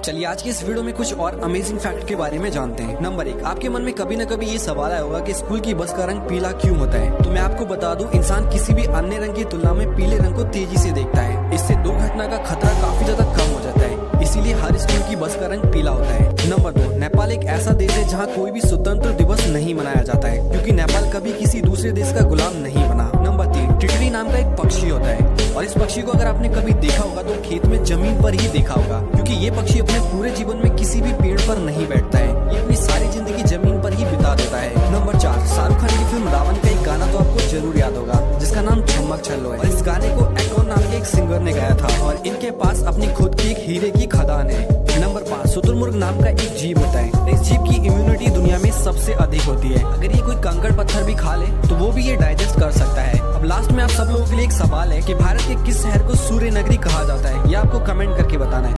चलिए आज की इस वीडियो में कुछ और अमेजिंग फैक्ट के बारे में जानते हैं। नंबर 1, आपके मन में कभी न कभी ये सवाल आया होगा कि स्कूल की बस का रंग पीला क्यों होता है। तो मैं आपको बता दूं, इंसान किसी भी अन्य रंग की तुलना में पीले रंग को तेजी से देखता है। इससे दुर्घटना का खतरा काफी ज्यादा कम हो जाता है, इसीलिए हर स्कूल की बस का रंग पीला होता है। नंबर 2, नेपाल एक ऐसा देश है जहाँ कोई भी स्वतंत्र दिवस नहीं मनाया जाता है, क्योंकि नेपाल कभी किसी दूसरे देश का गुलाम नहीं बना। नंबर 3, टिटरी नाम का एक पक्षी होता है, और इस पक्षी को अगर आपने कभी देखा होगा तो खेत में जमीन पर ही देखा होगा, क्योंकि ये पक्षी अपने पूरे जीवन में किसी भी पेड़ पर नहीं बैठता है। ये अपनी सारी जिंदगी जमीन पर ही बिता देता है। नंबर 4, शाहरुख खान की फिल्म रावण का एक गाना तो आपको जरूर याद होगा, जिसका नाम चम्मक छल्लो है। और इस गाने को एकॉन नाम के एक सिंगर ने गाया था, और इनके पास अपनी खुद की एक हीरे की खदान है। नंबर 5, शुतुरमुर्ग नाम का एक जीव होता है। इस जीव की इम्यूनिटी दुनिया में सबसे अधिक होती है। अगर ये कोई कंकड़ पत्थर भी खा ले तो वो भी ये डाइजेस्ट कर सकता है। अब लास्ट में आप सब लोगों के लिए एक सवाल है कि भारत के किस शहर को सूर्य नगरी कहा जाता है, ये आपको कमेंट करके बताना है।